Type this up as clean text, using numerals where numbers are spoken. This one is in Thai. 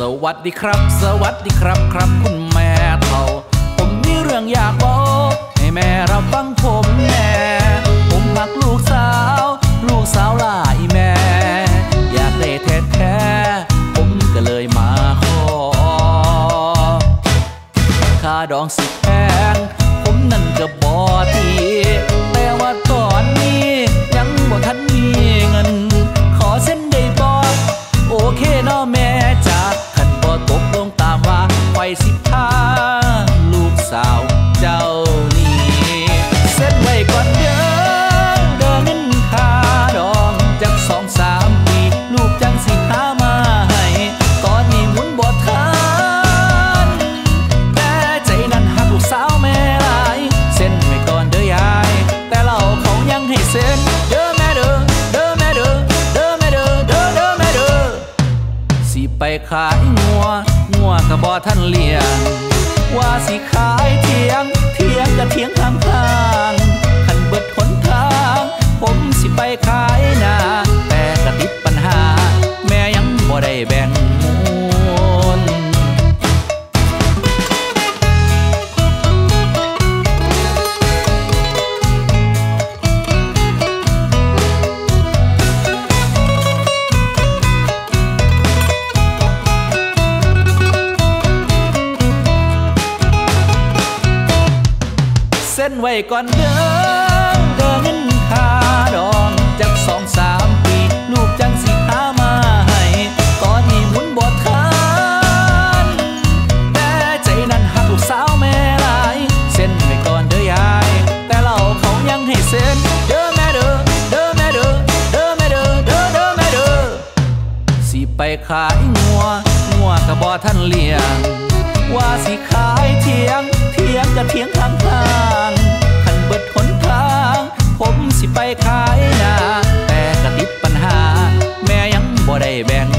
วัสดีครับสวัสดีครับครับคุณแม่เฒ่าผมมีเรื่องอยากบอกให้แม่รับฟังผมแน่ผมรักลูกสาวหลายแม่อยากได้แท้ผมก็เลยมาขอค่าดองสิแพงผมนั่นก็บ่ตีแต่ว่าตอนนี้ยังบ่ทันมีเงินขอเส้นได้บ่โอเคเนาะแม่จ๋าคันบ่ตกลงตามว่าไว้สิพาลูกสาวเจ้านี่เส้นไว้ก่อนเด้อเงินค่าดองจัก2-3 ปีลูกจังสิหามาให้ตอนนี้หมุนบ่ทันแต่ใจนั้นหักลูกสาวแม่หลายเส้นไว้ก่อนเด้อยายแต่เราเขายังให้เส้นเด้อแม่เด้อเด้อแม่เด้อเด้อแม่เด้อเด้อเด้อแม่เด้อสิไปขายงัวก็บ่ทันเลี้ยงว่าสิขายเถียงก็เถียงข้างคันเบิดหนทางผมสิไปขายนาแต่ก็ติดปัญหาแม่ยังบ่ได้แบ่งมูลเส้นไว้ก่อนเด้อเงินค่าดองจัก2-3 ปีลูกจังสิหามาให้ตอนนี้หมุนบ่ทันแต่ใจนั้นหักลูกสาวแม่หลายเส้นไว้ก่อนเด้อยายแต่เราเขายังให้เส้นเด้อแม่เด้อเด้อแม่เด้อเด้อแม่เด้อเด้อเด้อแม่เด้อสิไปขายงัวก็บ่ทันเลี้ยงว่าสิขายเถียงก็เถียงข้างคันเบิดหนทางผมสิไปขายนาแต่ก็ติดปัญหาแม่ยังบ่ได้แบ่ง